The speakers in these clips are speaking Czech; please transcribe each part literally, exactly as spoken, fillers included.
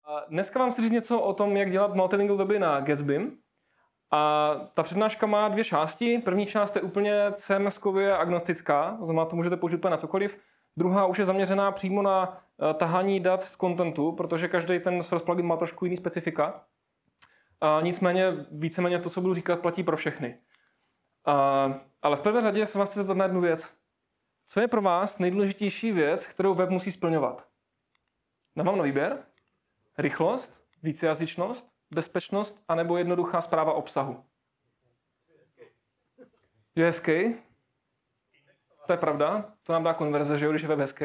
Dneska vám chci říct něco o tom, jak dělat multilingual weby na Gatsbym. A ta přednáška má dvě části. První část je úplně C M S-kově agnostická, to znamená, to můžete použít na cokoliv. Druhá už je zaměřená přímo na tahání dat z contentu, protože každý ten source plugin má trošku jiný specifika. A nicméně víceméně to, co budu říkat, platí pro všechny. A, ale v prvé řadě se vás chci zeptat na jednu věc. Co je pro vás nejdůležitější věc, kterou web musí splňovat? Dávám na výběr. Rychlost, vícejazyčnost, bezpečnost anebo jednoduchá správa obsahu. Je hezký? To je pravda. To nám dá konverze, že jo, když je web hezký.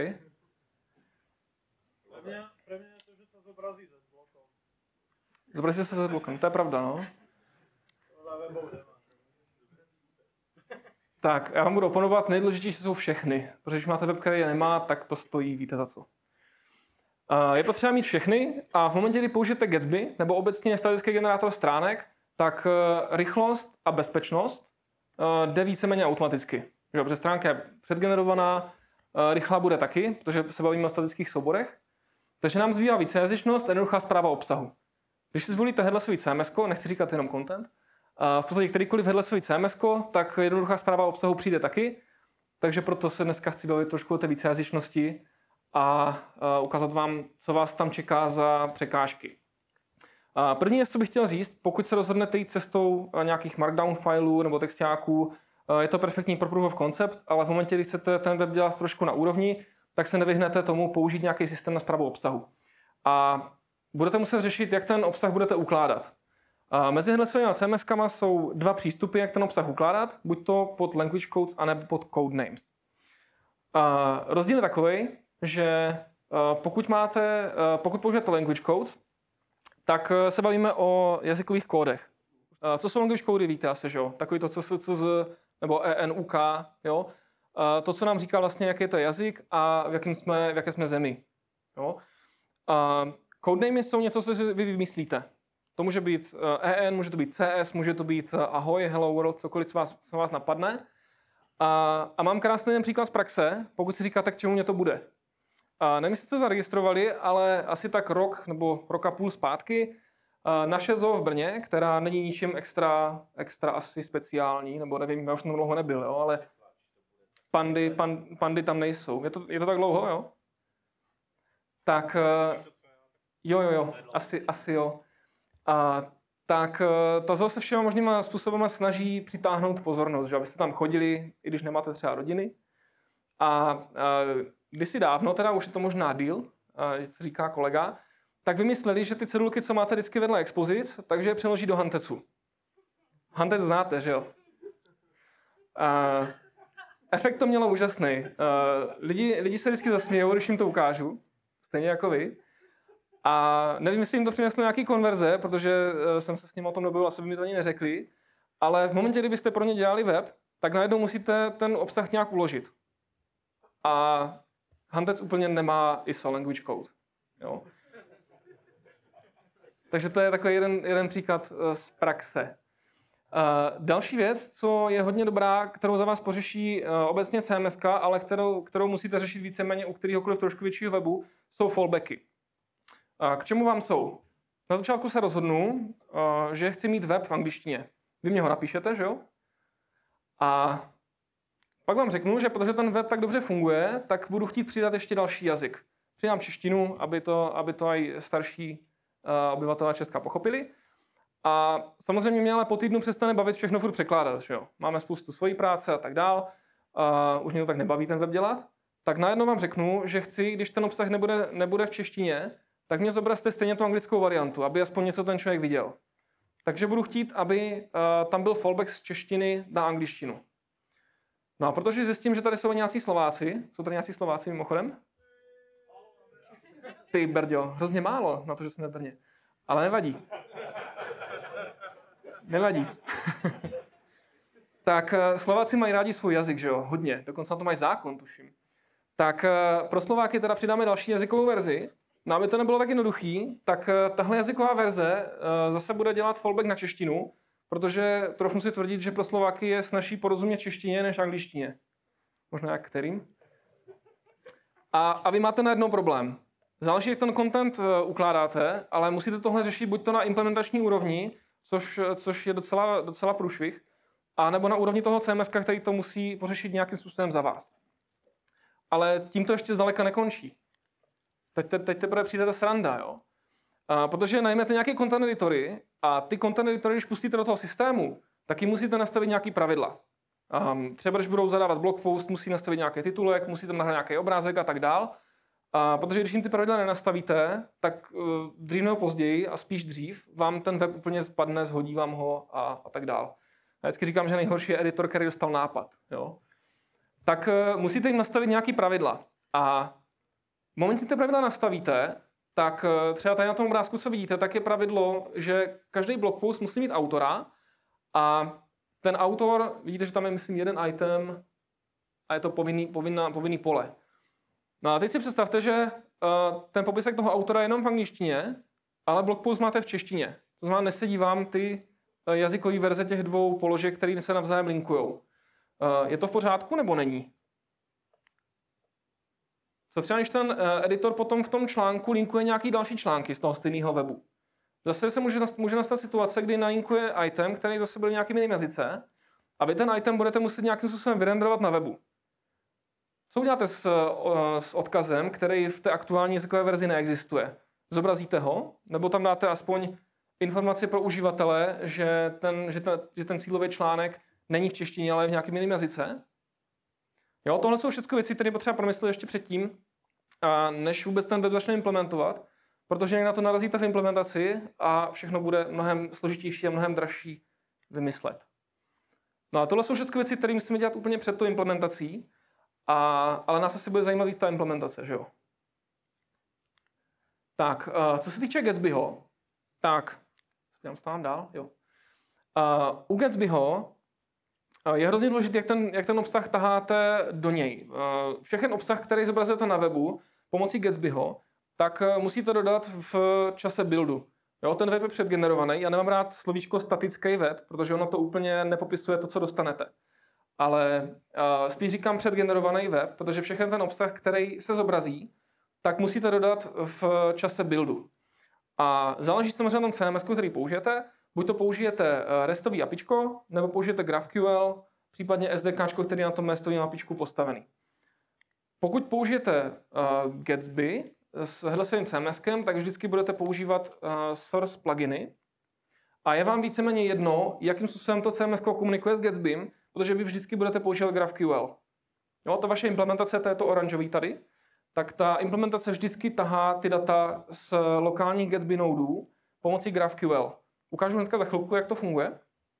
Pro mě, pro mě je to, že se zobrazí ze blokem. Zobrazí se ze blokem, to je pravda, no. Tak, já vám budu oponovat, nejdůležitější jsou všechny. Protože když máte web, který je nemá, tak to stojí, víte za co. Je potřeba mít všechny a v momentě, kdy použijete Gatsby nebo obecně statický generátor stránek, tak rychlost a bezpečnost jde víceméně automaticky. Protože stránka je předgenerovaná, rychlá bude taky, protože se bavíme o statických souborech. Takže nám zbývá vícejazyčnost a jednoduchá správa obsahu. Když si zvolíte headlessový C M S, nechci říkat jenom content, v podstatě kterýkoliv headlessový C M S, tak jednoduchá správa obsahu přijde taky. Takže proto se dneska chci bavit trošku o té vícejazyčnosti a ukázat vám, co vás tam čeká za překážky. První věc, co bych chtěl říct, pokud se rozhodnete jít cestou nějakých markdown filů nebo textáků, je to perfektní pro proof of concept, ale v momentě, kdy chcete ten web dělat trošku na úrovni, tak se nevyhnete tomu použít nějaký systém na správu obsahu. A budete muset řešit, jak ten obsah budete ukládat. Mezi headlessovými C M S kama jsou dva přístupy, jak ten obsah ukládat, buď to pod language codes, anebo pod code names. Rozdíl je takový, že pokud, máte, pokud použijete language codes, tak se bavíme o jazykových kódech. Co jsou language cody, víte asi, že jo? Takový to C S C Z nebo E N U K, jo? To, co nám říká vlastně, jaký je to jazyk a v, jakým jsme, v jaké jsme zemi. Jo? Codenamy jsou něco, co vy vymyslíte. To může být E N, může to být C S, může to být Ahoj, Hello World, cokoliv, co vás, co vás napadne. A, a mám krásný jeden příklad z praxe, pokud si říkáte, k čemu mě to bude. A nevím, jestli jste zaregistrovali, ale asi tak rok nebo rok a půl zpátky naše zoo v Brně, která není ničím extra, extra asi speciální, nebo nevím, já už tam dlouho nebyl, jo, ale pandy, pan, pandy tam nejsou. Je to, je to tak dlouho, jo? Tak jo, jo, jo, asi, asi jo. A, tak ta zoo se všema možnýma způsobama snaží přitáhnout pozornost, že abyste tam chodili, i když nemáte třeba rodiny. A, a kdysi dávno, teda už je to možná díl, co říká kolega, tak vymysleli, že ty cedulky, co máte vždycky vedle expozic, takže je přeloží do Hantecu. Hantec znáte, že jo? A efekt to mělo úžasný. Lidi, lidi se vždycky zasmějou, když jim to ukážu, stejně jako vy. A nevím, jestli jim to přineslo nějaký konverze, protože jsem se s ním o tom nebyl, asi by mi to ani neřekli. Ale v momentě, kdybyste pro ně dělali web, tak najednou musíte ten obsah nějak uložit. A Hantec úplně nemá I S O language code. Jo. Takže to je takový jeden, jeden příklad z praxe. Uh, další věc, co je hodně dobrá, kterou za vás pořeší uh, obecně C M S ka, ale kterou, kterou musíte řešit víceméně u kteréhokoliv trošku většího webu, jsou fallbacky. Uh, k čemu vám jsou? Na začátku se rozhodnu, uh, že chci mít web v angličtině. Vy mě ho napíšete, že jo? A pak vám řeknu, že protože ten web tak dobře funguje, tak budu chtít přidat ještě další jazyk. Přidám češtinu, aby to, aby to i starší uh, obyvatelé Česka pochopili. A samozřejmě mě ale po týdnu přestane bavit všechno furt překládat. Že jo? Máme spoustu svojí práce a tak dál. Uh, už mě to tak nebaví ten web dělat. Tak najednou vám řeknu, že chci, když ten obsah nebude, nebude v češtině, tak mě zobrazte stejně tu anglickou variantu, aby aspoň něco ten člověk viděl. Takže budu chtít, aby uh, tam byl fallback z češtiny na angličtinu. No a protože zjistím, že tady jsou nějací Slováci, jsou tady nějací Slováci mimochodem? Ty brďo, hrozně málo na to, že jsme v Brně. Ale nevadí. Nevadí. Tak Slováci mají rádi svůj jazyk, že jo? Hodně. Dokonce na to mají zákon, tuším. Tak pro Slováky teda přidáme další jazykovou verzi. No aby to nebylo tak jednoduchý, tak tahle jazyková verze zase bude dělat fallback na češtinu, protože trochu si tvrdit, že pro Slováky je snazší porozumět češtině než angličtině. Možná jak kterým. A, a vy máte najednou problém. záleží, jak ten content ukládáte, ale musíte tohle řešit buď to na implementační úrovni, což, což je docela, docela průšvih, a nebo na úrovni toho C M S, který to musí pořešit nějakým způsobem za vás. Ale tím to ještě zdaleka nekončí. Teď, te, teď teprve přijde ta sranda, jo? A protože najmete nějaké content editory a ty content editory, když pustíte do toho systému, tak jim musíte nastavit nějaký pravidla. Um, třeba když budou zadávat blog post, musí nastavit nějaký titulek, musí tam nahrát nějaký obrázek a tak dál. A protože když jim ty pravidla nenastavíte, tak uh, dřív nebo později a spíš dřív vám ten web úplně spadne, zhodí vám ho a, a tak dál. Já vždycky říkám, že nejhorší je editor, který dostal nápad. Jo? Tak uh, musíte jim nastavit nějaký pravidla. A v momentě, kdy ty pravidla nastavíte, tak uh, třeba tady na tom obrázku, co vidíte, tak je pravidlo, že každý blog post musí mít autora a ten autor, vidíte, že tam je, myslím, jeden item a je to povinný, povinná, povinný pole. No a teď si představte, že uh, ten popisek toho autora je jenom v angličtině, ale blog post máte v češtině. To znamená, nesedí vám ty uh, jazykové verze těch dvou položek, které se navzájem linkujou. Uh, je to v pořádku nebo není? Co třeba, když ten uh, editor potom v tom článku linkuje nějaký další články z toho stejného webu? Zase se může nastat, může nastat situace, kdy nalinkuje item, který zase byl v nějakým jiném jazyce, a vy ten item budete muset nějakým způsobem vyrenderovat na webu. Co uděláte s, s odkazem, který v té aktuální jazykové verzi neexistuje? Zobrazíte ho? Nebo tam dáte aspoň informaci pro uživatele, že ten, že ten, že ten cílový článek není v češtině, ale je v nějakém jiném jazyce? Jo, tohle jsou všechno věci, které potřeba promyslet ještě předtím, než vůbec ten web začne implementovat, protože jinak na to narazíte v implementaci a všechno bude mnohem složitější a mnohem dražší vymyslet. No a tohle jsou všechno věci, které musíme dělat úplně před tou implementací, a, ale nás asi bude zajímavý ta implementace, že jo? Tak, uh, co se týče Gatsbyho, tak, já stávám dál, jo. Uh, u Gatsbyho uh, je hrozně důležité, jak ten, jak ten obsah taháte do něj. Uh, všechen obsah, který zobrazujete na webu pomocí Gatsbyho, tak uh, musíte dodat v čase buildu. Jo, ten web je předgenerovaný. Já nemám rád slovíčko statický web, protože ono to úplně nepopisuje to, co dostanete. Ale uh, spíš říkám předgenerovaný web, protože všechen ten obsah, který se zobrazí, tak musíte dodat v čase buildu. A záleží samozřejmě na tom C M S, který použijete. Buď to použijete restový apičko, nebo použijete GraphQL, případně S D K, který je na tom restovém apičku postavený. Pokud použijete uh, Gatsby s hlasovým C M S kem, tak vždycky budete používat uh, source pluginy. A je vám víceméně jedno, jakým způsobem to C M S komunikuje s Gatsbym, protože vy vždycky budete používat GraphQL. Jo, to vaše implementace, to je to oranžový tady, tak ta implementace vždycky tahá ty data z lokálních Gatsby nodů pomocí GraphQL. Ukážu hnedka za chvilku, jak to funguje.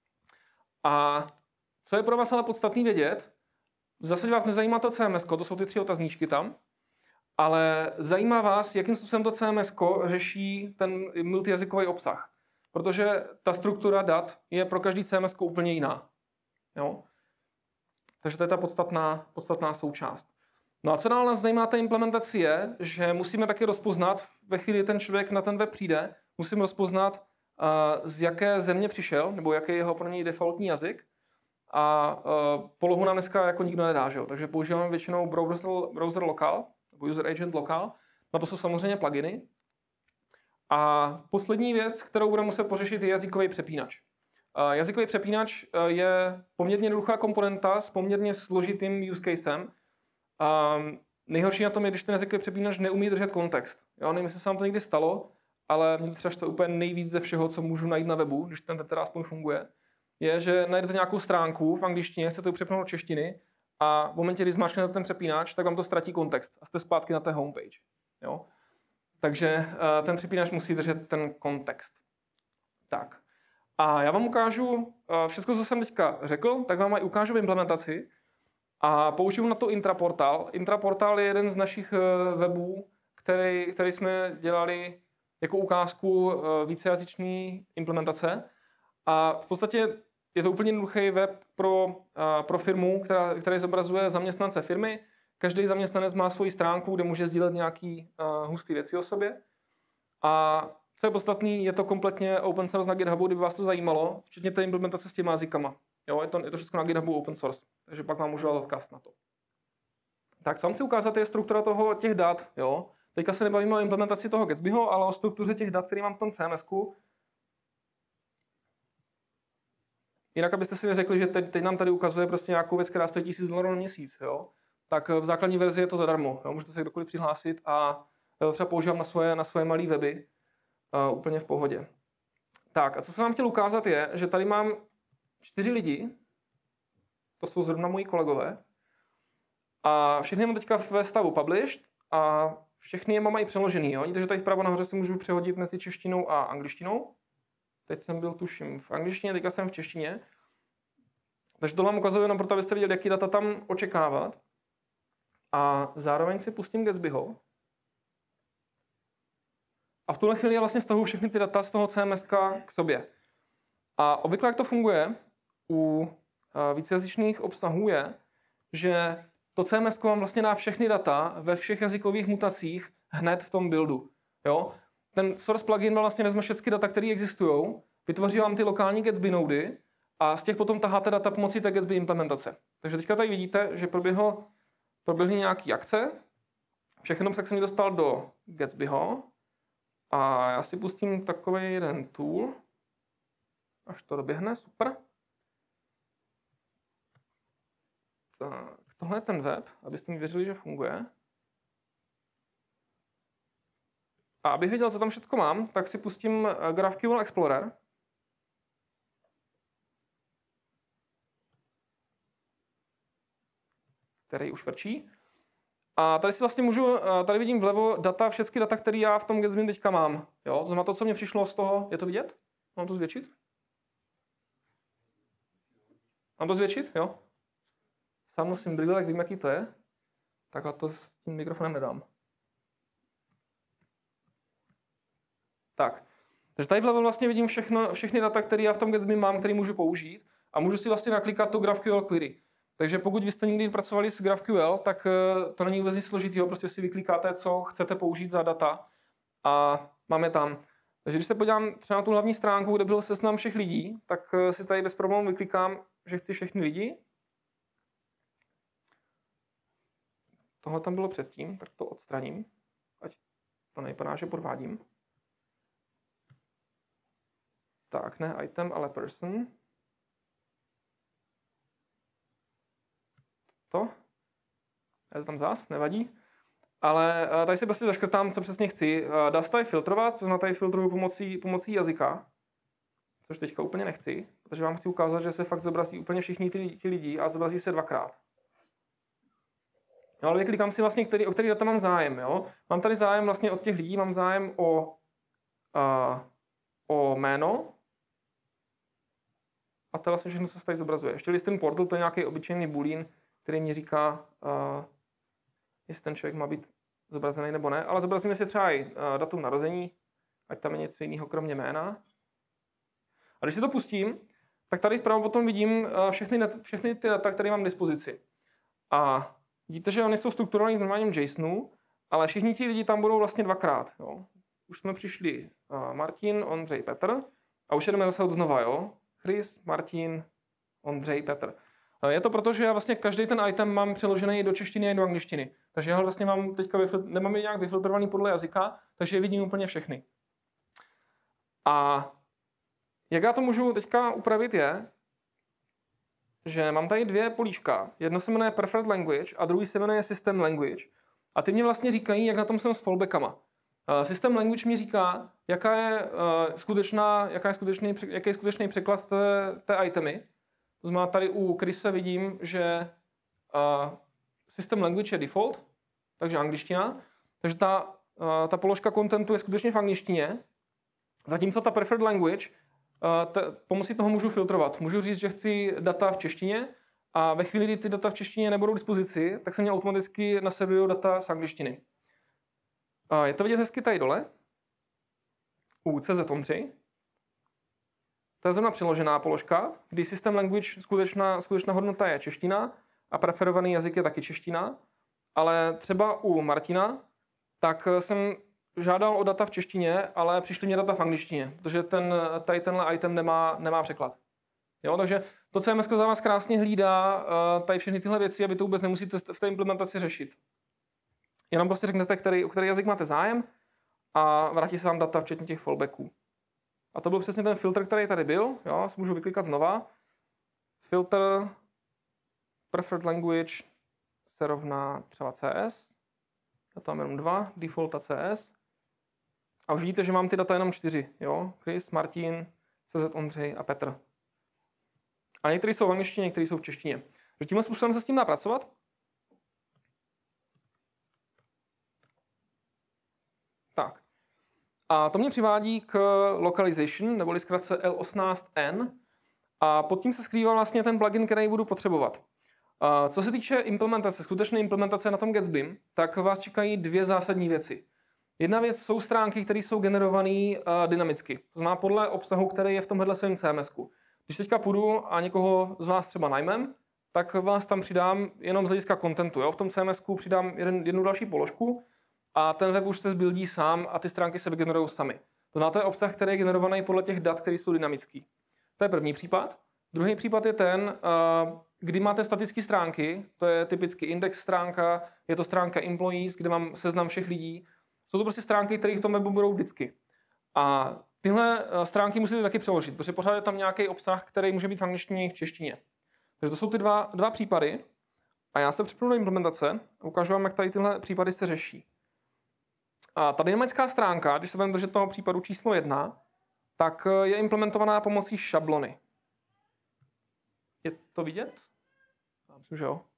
A co je pro vás ale podstatný vědět, v zásadě vás nezajímá to C M S, to jsou ty tři otazníčky tam, ale zajímá vás, jakým způsobem to C M S řeší ten multijazykový obsah. Protože ta struktura dat je pro každý C M S úplně jiná. Jo? Takže to je ta podstatná, podstatná součást. No a co dál nás zajímá té implementaci je, že musíme taky rozpoznat, ve chvíli, kdy ten člověk na ten web přijde, musíme rozpoznat, uh, z jaké země přišel, nebo jaký je jeho pro něj defaultní jazyk. A uh, polohu nám dneska jako nikdo nedá, že jo? Takže používáme většinou browser, browser local, nebo user agent local. Na to jsou samozřejmě pluginy. A poslední věc, kterou budeme muset pořešit, je jazykový přepínač. Uh, jazykový přepínač uh, je poměrně jednoduchá komponenta s poměrně složitým use casem. Um, nejhorší na tom je, když ten jazykový přepínač neumí držet kontext. Jo, nevím, jestli se vám to někdy stalo, ale mě třeba to úplně nejvíc ze všeho, co můžu najít na webu, když ten teda aspoň funguje, je, že najdete nějakou stránku v angličtině, chcete ji přepnout do češtiny a v momentě, kdy zmáčknete ten přepínač, tak vám to ztratí kontext a jste zpátky na té homepage. Jo? Takže uh, ten přepínač musí držet ten kontext. Tak. A já vám ukážu uh, všechno, co jsem teďka řekl, tak vám aj ukážu v implementaci a použiju na to Intraportal. Intraportal je jeden z našich uh, webů, který, který jsme dělali jako ukázku uh, vícejazyčné implementace. A v podstatě je to úplně jednoduchý web pro, uh, pro firmu, která, která zobrazuje zaměstnance firmy. Každý zaměstnanec má svoji stránku, kde může sdílet nějaký uh, hustý věci o sobě. A co je podstatný, je to kompletně open source na GitHubu, kdyby vás to zajímalo, včetně té implementace s těma jazykama. Jo, je to, je to všechno na GitHubu open source, takže pak vám můžu dát odkaz na to. Tak, co vám chci ukázat, je struktura toho těch dat. Jo. Teďka se nebavíme o implementaci toho Gatsbyho, ale o struktuře těch dat, který mám v tom C M S ku. Jinak, abyste si neřekli, že teď, teď nám tady ukazuje prostě nějakou věc, která stojí tisíc dolarů na měsíc, jo? Tak v základní verzi je to zadarmo. Jo? Můžete se kdokoliv přihlásit a já to třeba používám na svoje, na svoje malé weby uh, úplně v pohodě. Tak a co jsem vám chtěl ukázat je, že tady mám čtyři lidi, to jsou zrovna moji kolegové, a všechny mám teďka ve stavu published a všechny je mám i přeložený. Jo? Takže tady vpravo nahoře si můžu přehodit mezi češtinou a angličtinou. Teď jsem byl tuším v angličtině, teďka jsem v češtině. Takže to vám ukazuje jenom proto, abyste viděli, jaký data tam očekávat. A zároveň si pustím Gatsbyho. A v tuhle chvíli já vlastně stahuji všechny ty data z toho C M S ka k sobě. A obvykle jak to funguje u vícejazyčných obsahů je, že to C M S ko vám vlastně dá všechny data ve všech jazykových mutacích hned v tom buildu. Jo? Ten source plugin vlastně vezme všechny data, které existují, vytvoří vám ty lokální Gatsby nody a z těch potom taháte data pomocí té Gatsby implementace. Takže teďka tady vidíte, že proběhlo, proběhly nějaké akce. Všechno tak jsem ji dostal do Gatsbyho a já si pustím takový jeden tool, až to doběhne, super. Tak, tohle je ten web, abyste mi věřili, že funguje. A abych věděl, co tam všechno mám, tak si pustím GraphQL Explorer. Který už vrčí. A tady si vlastně můžu, tady vidím vlevo data, všechny data, které já v tom Gatsby teďka mám. Jo, to znamená to, co mě přišlo z toho, je to vidět? Mám to zvětšit? Mám to zvětšit? Jo. Sám nosím brýle, tak vím, jaký to je. Takhle to s tím mikrofonem nedám. Tak, takže tady vlevo vlastně vidím všechno, všechny data, které já v tom Gatsby mám, které můžu použít a můžu si vlastně naklikat tu GraphQL query. Takže pokud vy jste někdy pracovali s GraphQL, tak to není vůbec nic složitýho, prostě si vyklikáte, co chcete použít za data a máme tam. Takže když se podívám třeba na tu hlavní stránku, kde byl seznam všech lidí, tak si tady bez problémů vyklikám, že chci všechny lidi. Tohle tam bylo předtím, tak to odstraním, ať to nevypadá, že podvádím. Tak, ne item, ale person. To. Je to tam zas, nevadí. Ale tady si prostě zaškrtám, co přesně chci. Dá se tady filtrovat, to znamená tady filtruju pomocí, pomocí jazyka. Což teďka úplně nechci, protože vám chci ukázat, že se fakt zobrazí úplně všichni ty, ty lidi a zobrazí se dvakrát. Jo, ale vyklikám si vlastně, který, o který data mám zájem. Jo? Mám tady zájem vlastně od těch lidí, mám zájem o, uh, o jméno. A to je vlastně všechno, co se tady zobrazuje. Ještě list ten portal, to je nějaký obyčejný boolean, který mi říká, uh, jestli ten člověk má být zobrazený nebo ne. Ale zobrazíme si třeba i uh, datum narození, ať tam je něco jiného kromě jména. A když si to pustím, tak tady vpravo potom vidím uh, všechny, všechny ty data, které mám k dispozici. A vidíte, že oni jsou strukturovaný v normálním JSONu, ale všichni ti lidi tam budou vlastně dvakrát. Jo. Už jsme přišli uh, Martin, Ondřej, Petr a už jedeme zase od znova, jo. Chris, Martin, Ondřej, Petr. Je to proto, že já vlastně každý ten item mám přeložený do češtiny a do angličtiny. Takže já ho vlastně mám teďka vyfil- nemám je nějak vyfiltrovaný podle jazyka, takže je vidím úplně všechny. A jak já to můžu teďka upravit je, že mám tady dvě políčka. Jedno se jmenuje Preferred Language a druhý se jmenuje System Language. A ty mě vlastně říkají, jak na tom jsem s fallbackama. Uh, System Language mi říká, jaká je, uh, skutečná, jaká je skutečný, jaký je skutečný překlad té, té itemy. To znamená, tady u Chrise vidím, že uh, System Language je default, takže angličtina. Takže ta, uh, ta položka contentu je skutečně v angličtině. Zatímco ta Preferred Language, uh, te, pomocí toho můžu filtrovat. Můžu říct, že chci data v češtině a ve chvíli, kdy ty data v češtině nebudou k dispozici, tak se mě automaticky naservují data z angličtiny. Uh, je to vidět hezky tady dole u C Z tři. To je zrovna přiložená položka, kdy System Language skutečná, skutečná hodnota je čeština a preferovaný jazyk je taky čeština. Ale třeba u Martina, tak jsem žádal o data v češtině, ale přišly mě data v angličtině, protože ten, tady tenhle item nemá, nemá překlad. Jo, takže to C M S za vás krásně hlídá tady všechny tyhle věci a vy to vůbec nemusíte v té implementaci řešit. jenom prostě řeknete, který, o který jazyk máte zájem a vrátí se vám data včetně těch fallbacků. A to byl přesně ten filtr, který tady byl. Jo, si můžu vyklikat znova. Filtr preferred language se rovná třeba C S. Já tam mám jenom dva, default a C S. A už vidíte, že mám ty data jenom čtyři. Jo? Chris, Martin, C Z Ondřej a Petr. A některý jsou v angličtině, některý jsou v češtině. Takže tímhle způsobem se s tím dá pracovat. Tak. A to mě přivádí k localization, neboli zkratce L osmnáct N. A pod tím se skrývá vlastně ten plugin, který budu potřebovat. A co se týče implementace, skutečné implementace na tom Gatsbym, tak vás čekají dvě zásadní věci. Jedna věc jsou stránky, které jsou generované uh, dynamicky. To znamená podle obsahu, který je v tomhle svém C M S ku. Když teďka půjdu a někoho z vás třeba najmem, tak vás tam přidám jenom z hlediska kontentu. Jo? V tom C M S ku přidám jeden, jednu další položku a ten web už se zbuildí sám a ty stránky se vygenerují sami. To znamená, to je obsah, který je generovaný podle těch dat, které jsou dynamický. To je první případ. Druhý případ je ten, uh, kdy máte statické stránky, to je typicky index stránka, je to stránka employees, kde mám seznam všech lidí. Jsou to prostě stránky, které v tom webu budou vždycky. A tyhle stránky musíte taky přeložit, protože pořád je tam nějaký obsah, který může být v angličtině i v češtině. Takže to jsou ty dva, dva případy. A já se připravu do implementace a ukážu vám, jak tady tyhle případy se řeší. A ta dynamická stránka, když se budeme držet toho případu číslo jedna, tak je implementovaná pomocí šablony. Je to vidět? Já myslím, že jo.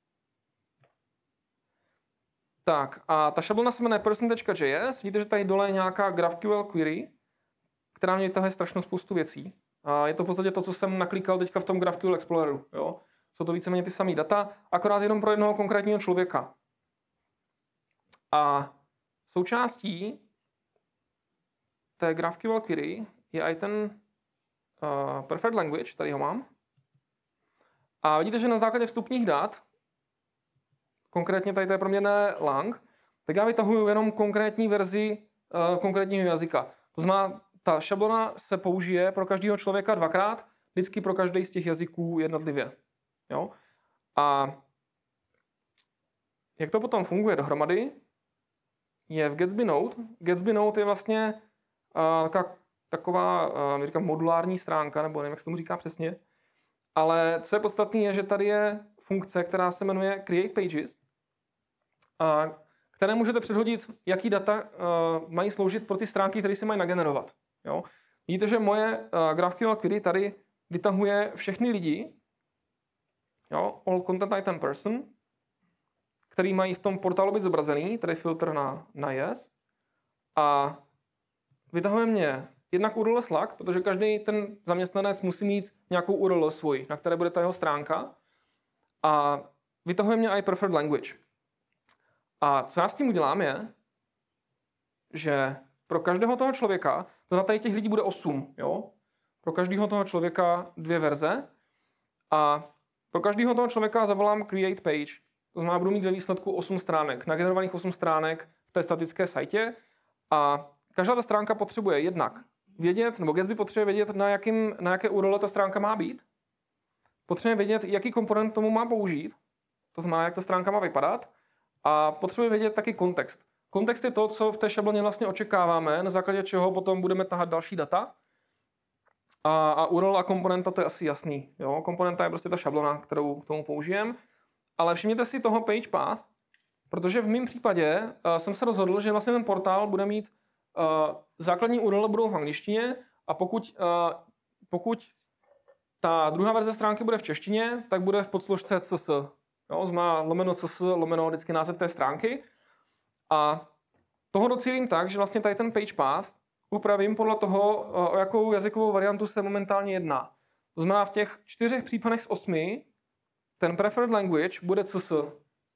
Tak a ta šablona se jmenuje person.js. Vidíte, že tady dole je nějaká GraphQL query, která mě vytahuje strašnou spoustu věcí. A je to v podstatě to, co jsem naklikal teďka v tom GraphQL Exploreru. Jo? Jsou to víceméně ty samé data, akorát jenom pro jednoho konkrétního člověka. A součástí té GraphQL query je i ten uh, preferred language, tady ho mám. A vidíte, že na základě vstupních dat, konkrétně tady to je proměnné lang, tak já vytahuju jenom konkrétní verzi uh, konkrétního jazyka. To znamená, ta šablona se použije pro každého člověka dvakrát, vždycky pro každý z těch jazyků jednotlivě. Jo? A jak to potom funguje dohromady, je v Gatsby Node. Gatsby Node je vlastně uh, taková, taková uh, říkám, modulární stránka, nebo nevím, jak se tomu říká přesně. Ale co je podstatné, je, že tady je funkce, která se jmenuje Create Pages, a které můžete předhodit, jaký data uh, mají sloužit pro ty stránky, které se mají nagenerovat. Jo? Vidíte, že moje uh, GraphQL query tady vytahuje všechny lidi, jo? All content item person, který mají v tom portálu být zobrazený, tady filtr na, na yes, a vytahuje mě jednak U R L Slack, protože každý ten zaměstnanec musí mít nějakou U R L svůj, na které bude ta jeho stránka, a vytahuje mě i preferred language. A co já s tím udělám je, že pro každého toho člověka, to na tady těch lidí bude osm, jo? Pro každého toho člověka dvě verze a pro každého toho člověka zavolám create page. To znamená, budu mít ve výsledku osm stránek, nagenerovaných osm stránek v té statické sajtě a každá ta stránka potřebuje jednak vědět, nebo Gatsby potřebuje vědět, na, jakým, na jaké U R L ta stránka má být. Potřebuje vědět, jaký komponent tomu má použít, to znamená, jak ta stránka má vypadat. A potřebuje vědět taky kontext. Kontext je to, co v té šabloně vlastně očekáváme, na základě čeho potom budeme tahat další data. A, a U R L a komponenta, to je asi jasný. Jo? Komponenta je prostě ta šablona, kterou k tomu použijeme. Ale všimněte si toho page path, protože v mém případě uh, jsem se rozhodl, že vlastně ten portál bude mít uh, základní U R L budou v angličtině a pokud, uh, pokud ta druhá verze stránky bude v češtině, tak bude v podsložce C S. Jo, znamená lomeno C S, lomeno vždycky název té stránky. A toho docílím tak, že vlastně tady ten page path upravím podle toho, o jakou jazykovou variantu se momentálně jedná. To znamená, v těch čtyřech případech z osmi ten preferred language bude C S.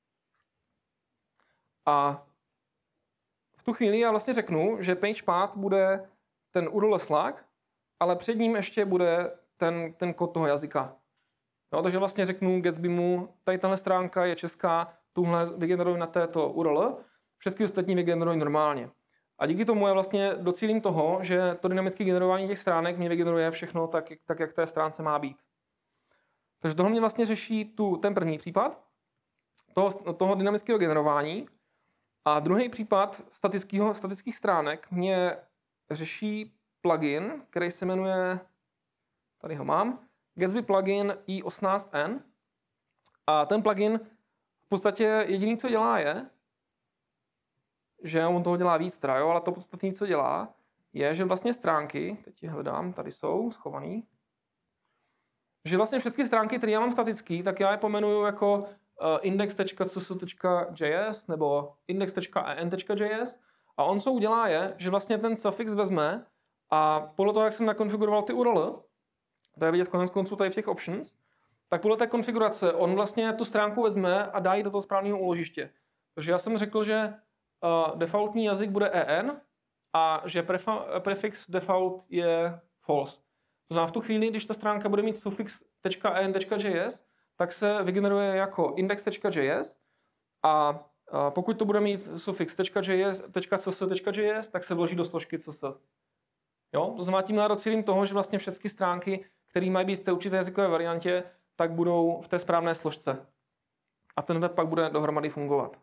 A v tu chvíli já vlastně řeknu, že page path bude ten U R L Slack, ale před ním ještě bude ten, ten kód toho jazyka. Jo, takže vlastně řeknu Gatsbymu, tady tahle stránka je česká, tuhle vygeneruji na této U R L, všechny ostatní vygeneruji normálně. A díky tomu já vlastně docílím toho, že to dynamické generování těch stránek mě vygeneruje všechno tak, tak jak té stránce má být. Takže tohle mě vlastně řeší tu, ten první případ toho, toho dynamického generování. A druhý případ statického, statických stránek mě řeší plugin, který se jmenuje, tady ho mám, Gatsby plugin i osmnáct N. A ten plugin v podstatě jediný, co dělá, je, že on toho dělá víc, teda, jo, ale to podstatné, co dělá, je, že vlastně stránky, teď je hledám, tady jsou schovaný, že vlastně všechny stránky, které já mám statický, tak já je pomenuju jako uh, index tečka c s tečka j s nebo index tečka e n tečka j s a on co udělá je, že vlastně ten suffix vezme a podle toho, jak jsem nakonfiguroval ty U R L, to je vidět konec konců tady v těch options, tak podle té konfigurace on vlastně tu stránku vezme a dá ji do toho správného úložiště. Takže já jsem řekl, že uh, defaultní jazyk bude E N a že prefa- prefix default je false. To znamená, v tu chvíli, když ta stránka bude mít sufix .en.js, tak se vygeneruje jako index.js a pokud to bude mít sufix .cs.js, tak se vloží do složky C S. Jo? To znamená, tím docílím toho, že vlastně všechny stránky, které mají být v té určité jazykové variantě, tak budou v té správné složce. A ten web pak bude dohromady fungovat.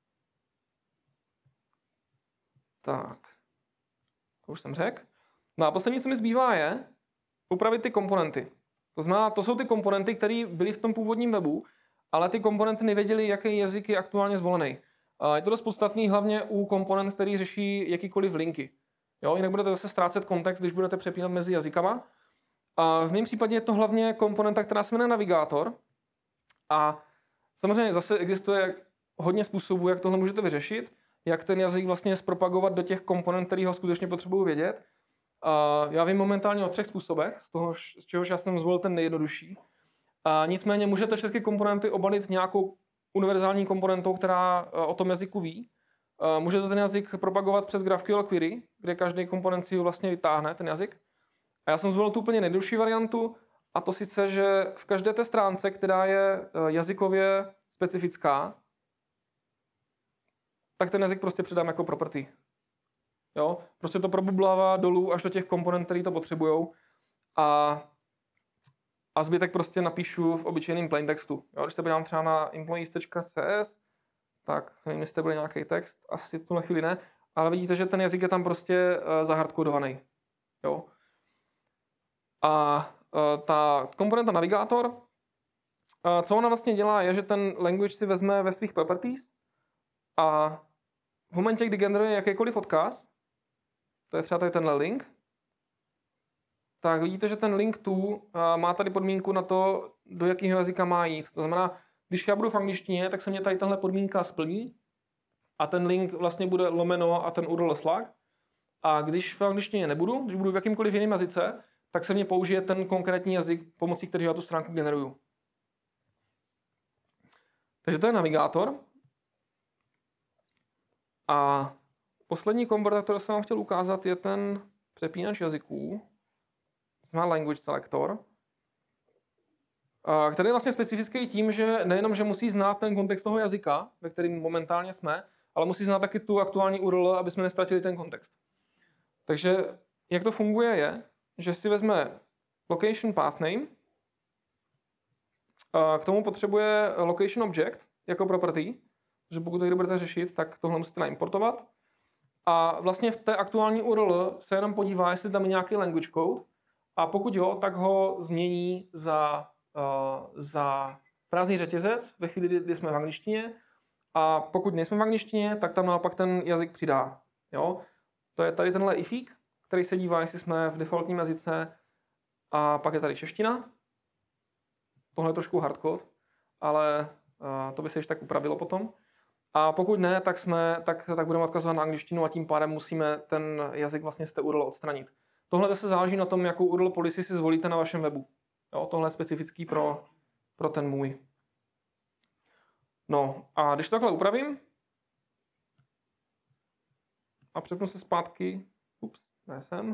Tak. To už jsem řekl. No a poslední, co mi zbývá, je upravit ty komponenty. To znamená, to jsou ty komponenty, které byly v tom původním webu, ale ty komponenty nevěděly, jaký jazyk je aktuálně zvolený. A je to dost podstatný hlavně u komponent, který řeší jakýkoliv linky. Jo, jinak budete zase ztrácet kontext, když budete přepínat mezi jazykama. A v mém případě je to hlavně komponenta, která se jmenuje navigátor. A samozřejmě zase existuje hodně způsobů, jak tohle můžete vyřešit, jak ten jazyk vlastně zpropagovat do těch komponent, který ho skutečně potřebují vědět. Uh, já vím momentálně o třech způsobech, z toho, z čehož já jsem zvolil ten nejjednodušší. Uh, nicméně můžete všechny komponenty obalit nějakou univerzální komponentou, která uh, o tom jazyku ví. Uh, můžete ten jazyk propagovat přes GraphQL query, kde každý komponent si ho vlastně vytáhne, ten jazyk. A já jsem zvolil tu úplně nejjednodušší variantu, a to sice, že v každé té stránce, která je uh, jazykově specifická, tak ten jazyk prostě předám jako property. Jo? Prostě to probublává dolů až do těch komponent, které to potřebujou. A, a zbytek prostě napíšu v obyčejném plaintextu. Jo? Když se podívám třeba na employees.cs, tak nevím, jestli bude nějaký text, asi tu na chvíli ne, ale vidíte, že ten jazyk je tam prostě uh, zahardkodovaný. Jo? A uh, ta komponenta navigátor, uh, co ona vlastně dělá, je, že ten language si vezme ve svých properties a v momentě, kdy generuje jakýkoliv odkaz, to je třeba tady tenhle link, tak vidíte, že ten link tu má tady podmínku na to, do jakého jazyka má jít. To znamená, když já budu v angličtině, tak se mě tady tahle podmínka splní a ten link vlastně bude lomeno a ten U R L slug. A když v angličtině nebudu, když budu v jakýmkoliv jiném jazyce, tak se mě použije ten konkrétní jazyk, pomocí kterého já tu stránku generuju. Takže to je navigátor. A poslední komponent, který jsem vám chtěl ukázat, je ten přepínač jazyků. Znamená language selector, který je vlastně specifický tím, že nejenom, že musí znát ten kontext toho jazyka, ve kterém momentálně jsme, ale musí znát taky tu aktuální U R L, aby jsme nestratili ten kontext. Takže jak to funguje je, že si vezme location path name, k tomu potřebuje location object jako property, že pokud to budete řešit, tak tohle musíte naimportovat. A vlastně v té aktuální U R L se jenom podívá, jestli tam je nějaký language code, a pokud jo, tak ho změní za, uh, za prázdný řetězec ve chvíli, kdy jsme v angličtině. A pokud nejsme v angličtině, tak tam naopak ten jazyk přidá. Jo? To je tady tenhle ifík, který se dívá, jestli jsme v defaultním jazyce. A pak je tady čeština. Tohle je trošku hardcode, ale uh, to by se ještě tak upravilo potom. A pokud ne, tak, jsme, tak, tak budeme odkazovat na angličtinu a tím pádem musíme ten jazyk vlastně z té U R L odstranit. Tohle zase záleží na tom, jakou U R L policy si zvolíte na vašem webu. Jo, tohle je specifický pro, pro ten můj. No a když to takhle upravím a přepnu se zpátky, ups, ne sem.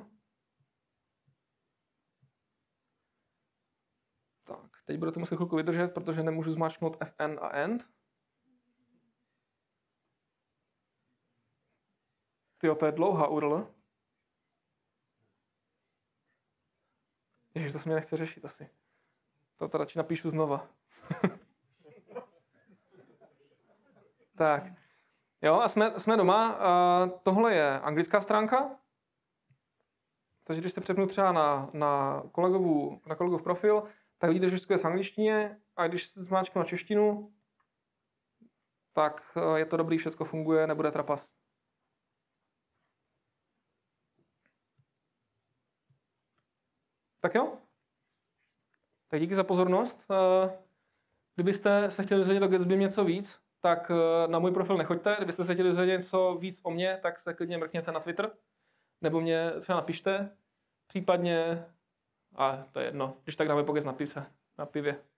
Tak, teď budete muset chvilku vydržet, protože nemůžu zmáčknout F N a End. Tyjo, to je dlouhá U R L. Ježiš, to se mě nechce řešit asi. To, to radši napíšu znova. Tak. Jo, a jsme, jsme doma. Uh, tohle je anglická stránka. Takže když se přepnu třeba na, na, kolegovu, na kolegův profil, tak vidíte, že všechno je z angličtině, a když se zmáčknu na češtinu, tak je to dobrý, všechno funguje, nebude trapas. Tak jo. Tak díky za pozornost. Kdybyste se chtěli dozvědět o Gatsbym něco víc, tak na můj profil nechoďte. Kdybyste se chtěli dozvědět něco víc o mně, tak se klidně mrkněte na Twitter. Nebo mě třeba napište. Případně, a to je jedno, když tak dáme pokec na pice, na pivě.